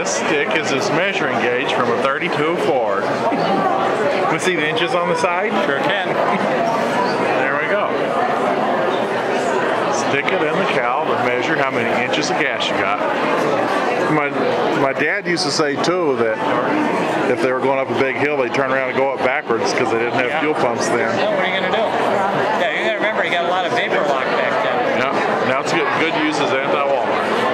this stick is this measuring gauge from a 30 to a 4. Can we see the inches on the side? Sure can. There we go. Stick it in the cowl to measure how many inches of gas you got. My dad used to say too that if they were going up a big hill, they'd turn around and go up backwards because they didn't have fuel pumps then. So what are you going to do? Yeah, you got to remember you got a lot of vapor lock back then. Yeah, now it's good use as anti-Walmart.